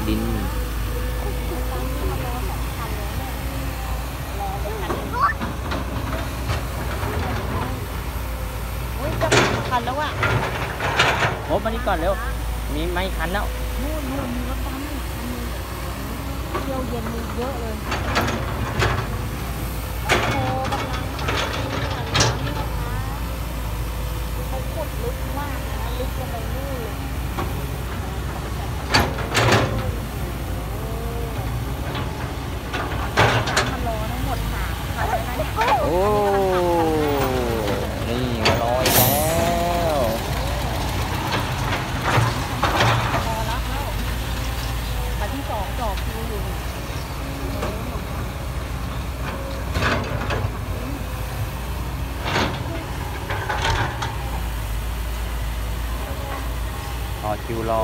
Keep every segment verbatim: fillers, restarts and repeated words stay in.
ดินคันแล้วอ่ะโอ้มานี่ก่อนเร็วมีไม่คันแล้วนู่นนู่นมีรถปั๊มคันนึงเที่ยวเย็นมีเยอะเลยโอ้กำลังเขาขุดลึกมากนะลึกลงไปนู่นมันรอทั้งหมดสามคันแล้วนะเนี่ยโอ้นี่มารออีกแล้วคันที่สองจอดคิวอยู่ต่อคิวรอ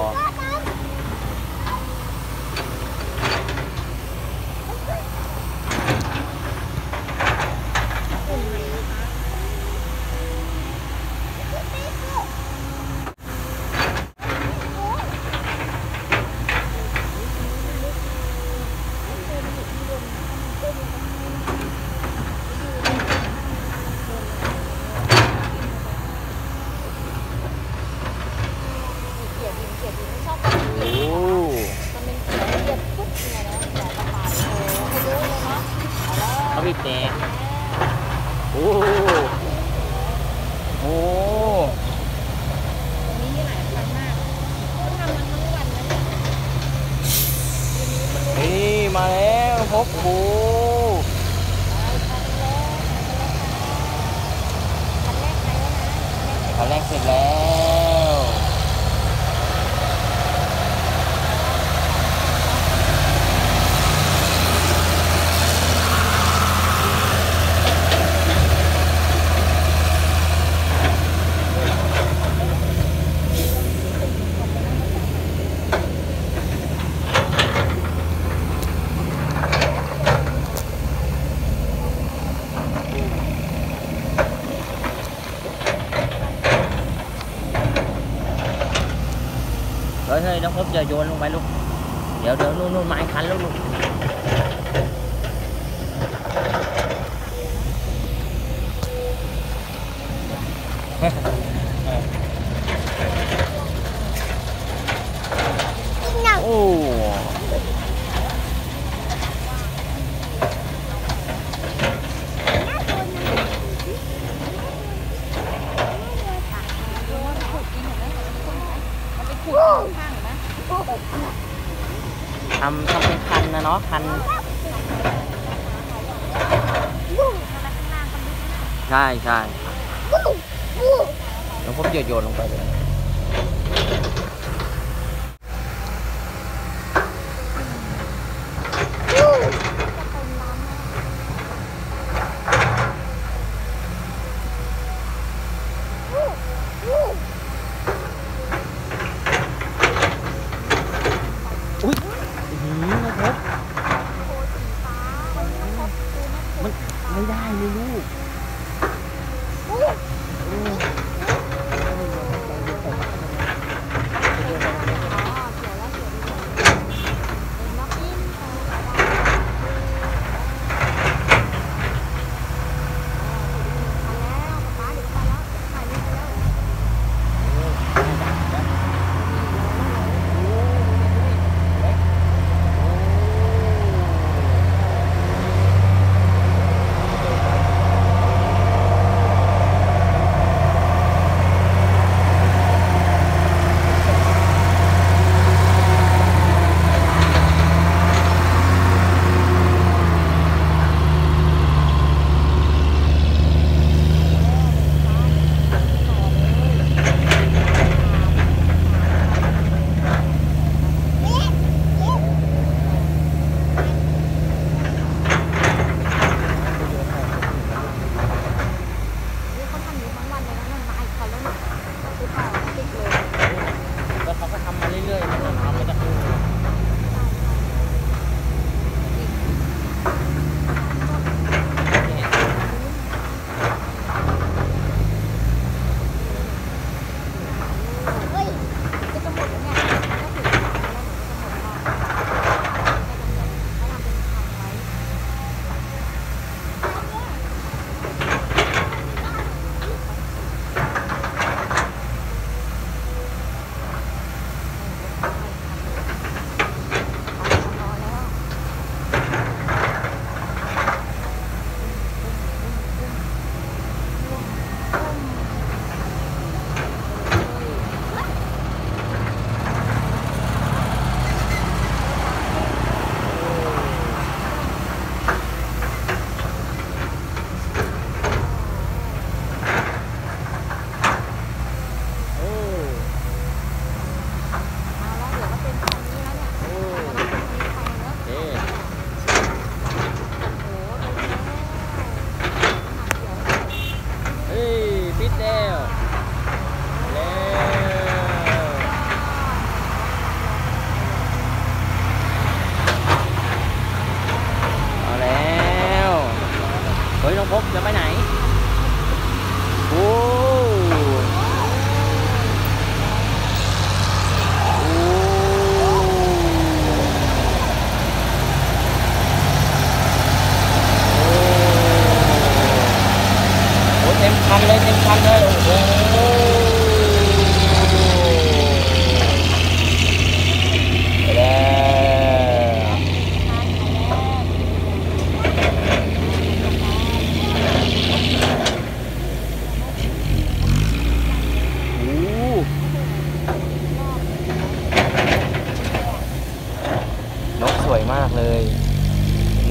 เขาบีบแตกโอ้โหตรงนี้หลายคันมากเขาทำมันทั้งวันนะนี่มาแล้วพบโอ้คันแรกเสร็จแล้วเฮ้ยเฮ้ยน้องพบอย่าโยนลงไปลูกเดี๋ยวเดี๋ยวนู่นนู่นไม้คันแล้วลูกโอ้ทำทำเป็นคันนะเนาะคันใช่ใช่แล้วผมโยนลงไปเลยอุ้ยนะครับมันไม่ได้เลยลูก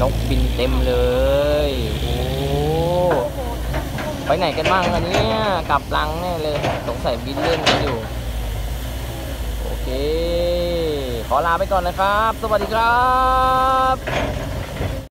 นกบินเต็มเลย โอ้ ไปไหนกันบ้างอันนี้กลับรังแน่เลยสงสัยบินเล่นกันอยู่โอเคขอลาไปก่อนนะครับสวัสดีครับ